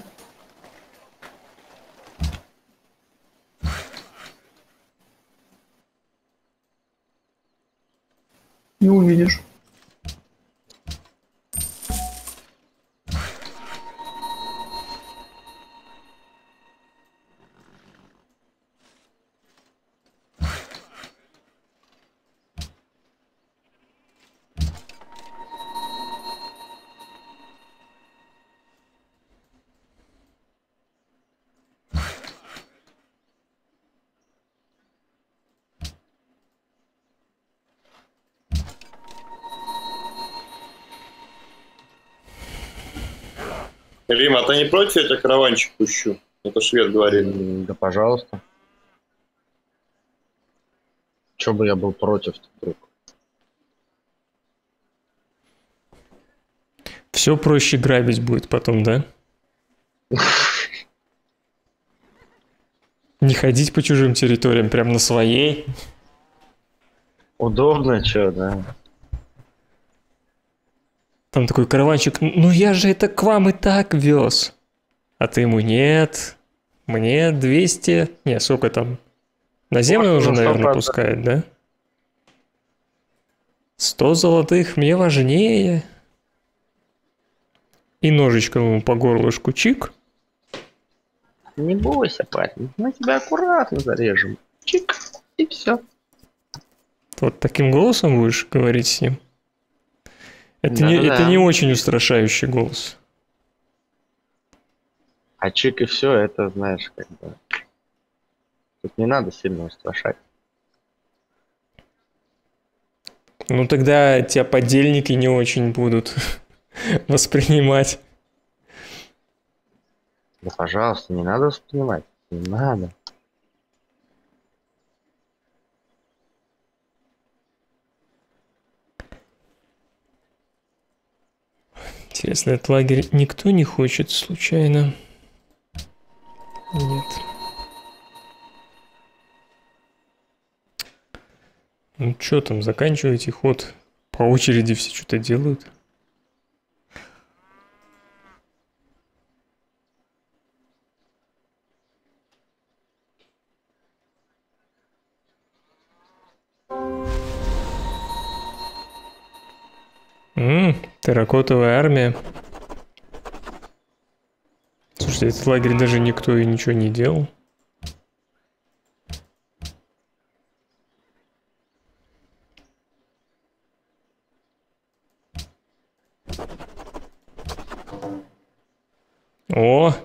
Не увидишь. Рим, а ты не против, я тебя караванчик пущу? Это швед говорит. Да, пожалуйста. Че бы я был против вдруг? Все проще грабить будет потом, да? Не ходить по чужим территориям, прям на своей. Удобно, что, да? Там такой караванчик, ну я же это к вам и так вез. А ты ему нет. Мне 200... Не, сколько там? На землю уже, наверное, пускает, да? 100 золотых мне важнее. И ножичком ему по горлышку чик. Не бойся, парень. Мы тебя аккуратно зарежем. Чик, и все. Вот таким голосом будешь говорить с ним? Это не очень устрашающий голос. А чик и все, это, знаешь, как бы... Тут не надо сильно устрашать. Ну тогда тебя подельники не очень будут воспринимать. Да, пожалуйста, не надо воспринимать. Не надо. Интересно, этот лагерь никто не хочет случайно? Нет. Ну что там, заканчивайте ход. По очереди все что-то делают. Терракотовая армия. Слушайте, этот лагерь даже никто и ничего не делал. О!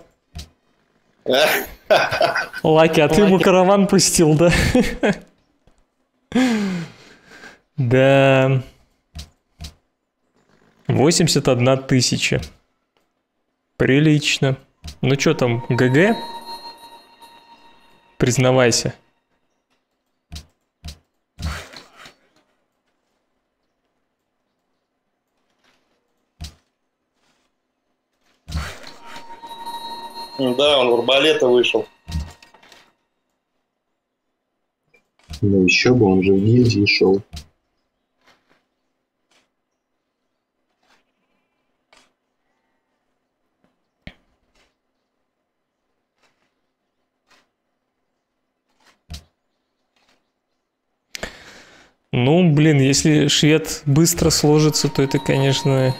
Лаки, а ты ему караван пустил, да? Да. 81 тысяча. Прилично. Ну что там, ГГ? Признавайся. Да, он в арбалета вышел. Ну еще бы, он же в гильдии шел. Ну, блин, если швед быстро сложится, то это, конечно,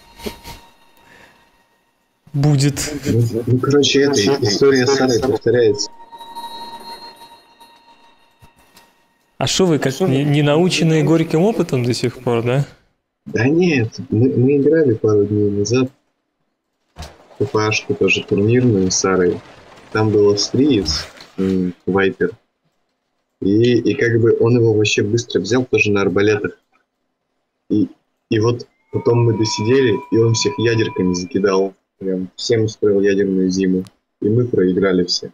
будет... Ну, короче, эта история с Сарой повторяется. А что вы, как не наученные горьким опытом до сих пор, да? Да нет, мы играли пару дней назад ППАшку тоже турнирную с Сарой. Там был австриец, Вайпер. И как бы он его вообще быстро взял тоже на арбалетах. И вот потом мы досидели, и он всех ядерками закидал. Прям всем устроил ядерную зиму. И мы проиграли все.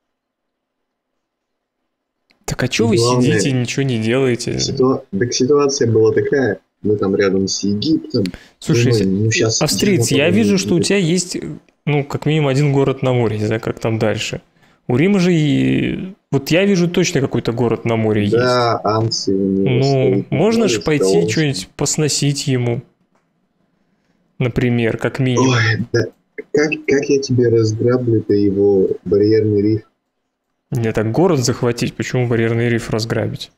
Так а что вы сидите и ничего не делаете? Так ситуация была такая, мы там рядом с Египтом. Слушайте, австриец, я вижу, что у тебя есть, ну, как минимум один город на море, не знаю, как там дальше. У Рима же и... Вот я вижу точно какой-то город на море есть. Да, Анции. Ну, можно же пойти что-нибудь посносить ему. Например, как минимум. Ой, да. Как я тебе разграблю-то его барьерный риф? Не, так город захватить, почему барьерный риф разграбить?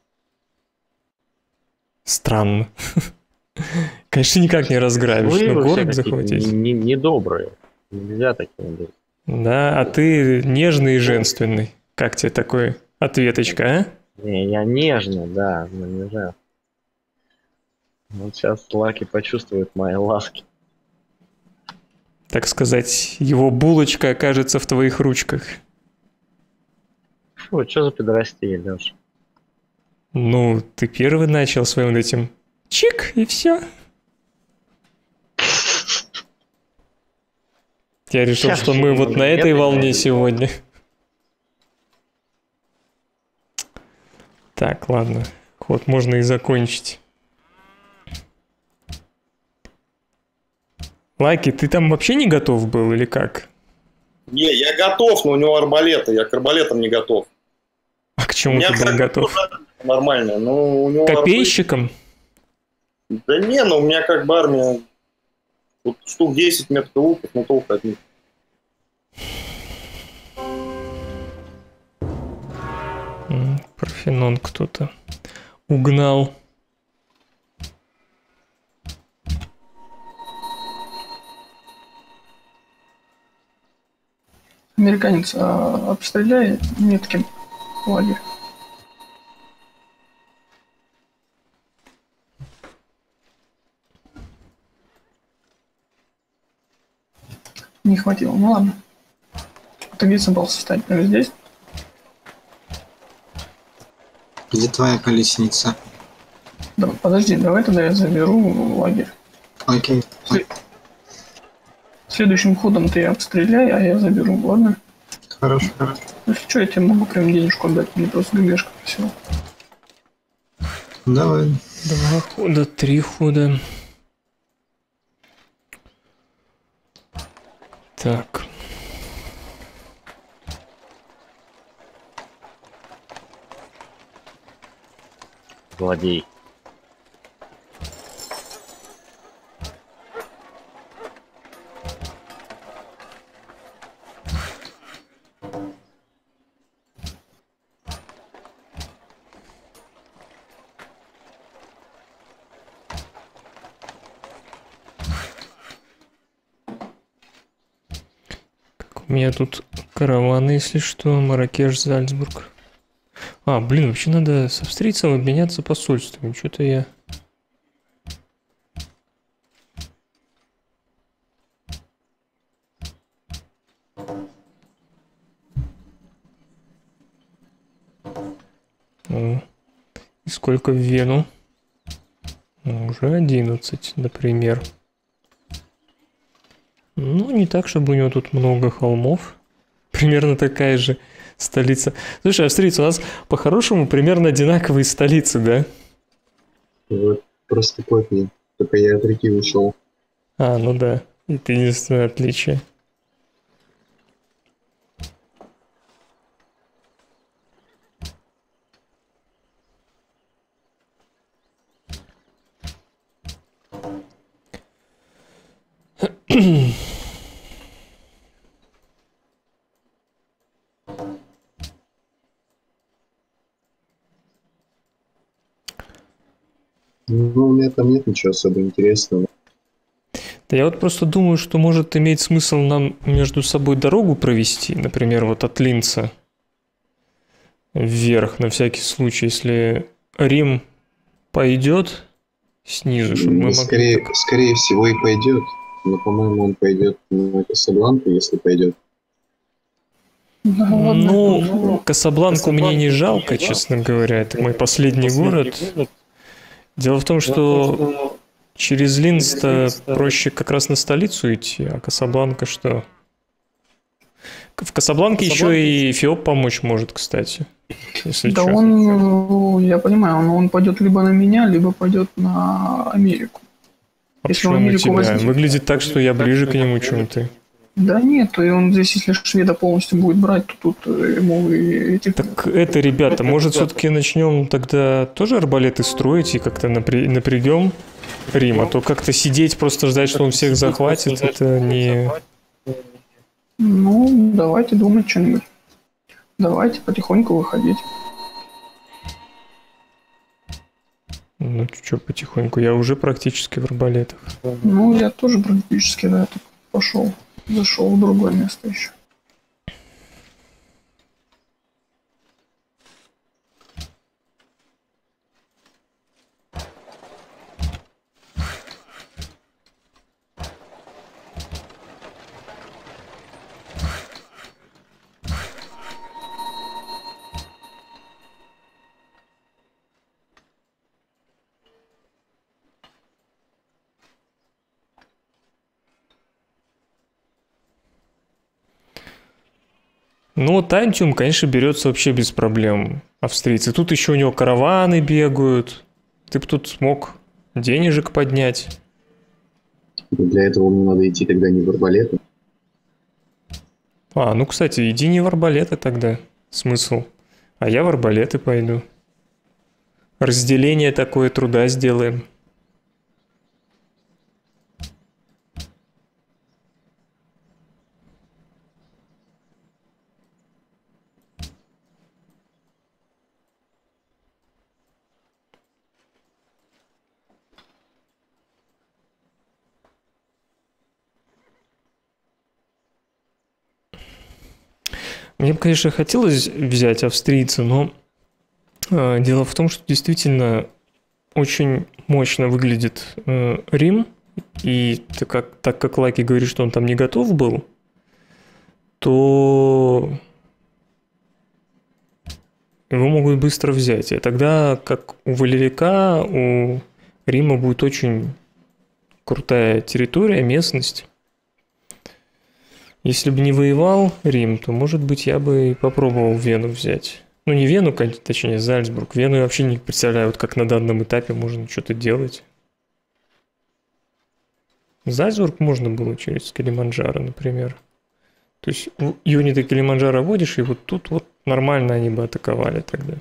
Странно. Конечно, никак не разграбишь, но город захватить. Недобрые. Нельзя таким делать. Да, а ты нежный и женственный. Как тебе такой ответочка, а? Не, я нежный, да, но не жаль. Вот сейчас Лаки почувствует мои ласки. Так сказать, его булочка окажется в твоих ручках. Фу, что за пидорастия, Леша? Ну, ты первый начал своим этим чик, и все. Я решил, что мы вот на этой волне сегодня. Так, ладно. Вот можно и закончить. Лаки, ты там вообще не готов был или как? Не, я готов, но у него арбалеты. Я к арбалетам не готов. А к чему ты был готов? Нормально, но у него... Копейщиком? Да не, ну у меня как бы армия... Вот штук 10 метров луков, но толку от них. Парфенон кто-то угнал. Американец, обстреляй метким лагерь. Не хватило, ну ладно. Ты где собрался встать? Прямо здесь? Где твоя колесница? Да, подожди, давай тогда я заберу лагерь. Окей. Следующим ходом ты обстреляй, а я заберу, ладно? Хорошо, хорошо. Если что, я тебе могу прям денежку отдать, мне просто ГГшка просила. Давай. 2 хода, 3 хода. Так. Злодей. меня тут караваны, если что, Марракеш, Зальцбург. А, блин, вообще надо с австрийцем обменяться посольствами. Что-то я... О, и сколько в Вену? Уже 11, например. Ну, не так, чтобы у него тут много холмов. Примерно такая же столица. Слушай, австрийцы, у нас по-хорошему примерно одинаковые столицы, да? Вот, просто копии. Только я от реки ушел. А, ну да. Это единственное отличие. Ну, у меня там нет ничего особо интересного. Да я вот просто думаю, что может иметь смысл нам между собой дорогу провести, например, вот от Линца вверх, на всякий случай, если Рим пойдет снизу, чтобы мы могли... Скорее всего и пойдет. Но, по-моему, он пойдет на Касабланку, если пойдет. Да, ладно. Ну, Касабланку мне не жалко, честно говоря. Это мой последний город. Дело в том, что через Линц-то проще как раз на столицу идти, а Касабланка что? В Касабланке еще и Эфиоп помочь может, кстати. Если Да чё. он, я понимаю, он пойдет либо на меня, либо пойдет на Америку. А Если почему он на Америку тебя? возьмет. Выглядит так, что я ближе к нему, чем ты. Да нет, и он здесь, если шведа полностью будет брать, то тут ему и этих... Так это, ребята, может все-таки начнем тогда тоже арбалеты строить и как-то напрягем Рим, а то как-то сидеть, просто ждать, что он всех захватит, это не... Ну, давайте думать что-нибудь. Давайте потихоньку выходить. Ну что, потихоньку, я уже практически в арбалетах. Ну, я тоже практически, да, так пошел. Зашел в другое место еще. Ну, Тантиум, конечно, берется вообще без проблем, австрийцы. Тут еще у него караваны бегают. Ты бы тут смог денежек поднять. Для этого мне надо идти тогда не в арбалеты. А, ну, кстати, иди не в арбалеты тогда. Смысл. А я в арбалеты пойду. Разделение такое труда сделаем. Мне бы, конечно, хотелось взять австрийца, но дело в том, что действительно очень мощно выглядит Рим, и так как Лаки говорит, что он там не готов был, то его могут быстро взять. И тогда, как у Валерика, у Рима будет очень крутая территория, местность. Если бы не воевал Рим, то, может быть, я бы и попробовал Вену взять. Ну, не Вену, точнее, Зальцбург. Вену я вообще не представляю, вот как на данном этапе можно что-то делать. Зальцбург можно было через Килиманджаро, например. То есть юниты Килиманджаро водишь, и вот тут вот нормально они бы атаковали тогда.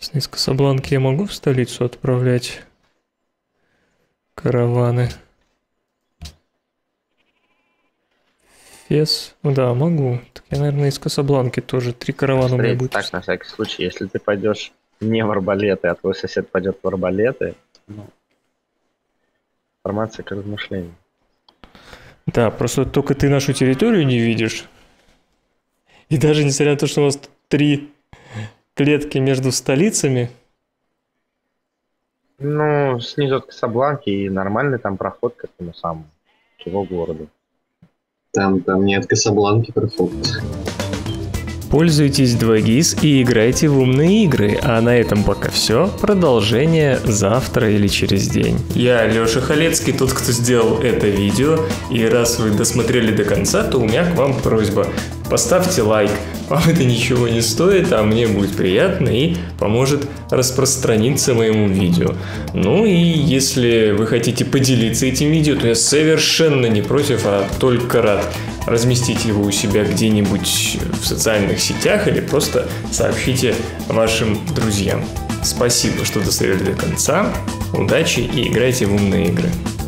Интересно, из Касабланки я могу в столицу отправлять караваны? Фес? Ну да, могу. Так я, наверное, из Касабланки тоже 3 каравана у меня будет. Так, на всякий случай, если ты пойдешь не в арбалеты, а твой сосед пойдет в арбалеты, ну, информация к размышлению. Да, просто только ты нашу территорию не видишь. И даже несмотря на то, что у нас 3 клетки между столицами. Ну, снизу от Касабланки и нормальный там проход к этому самому, к его городу. Там не от Касабланки проход. Пользуйтесь 2GIS и играйте в умные игры. А на этом пока все. Продолжение завтра или через день. Я Лёша Халецкий, тот, кто сделал это видео. И раз вы досмотрели до конца, то у меня к вам просьба. Поставьте лайк. Вам это ничего не стоит, а мне будет приятно и поможет распространиться моему видео. Ну и если вы хотите поделиться этим видео, то я совершенно не против, а только рад разместить его у себя где-нибудь в социальных сетях или просто сообщите вашим друзьям. Спасибо, что досмотрели до конца. Удачи и играйте в умные игры.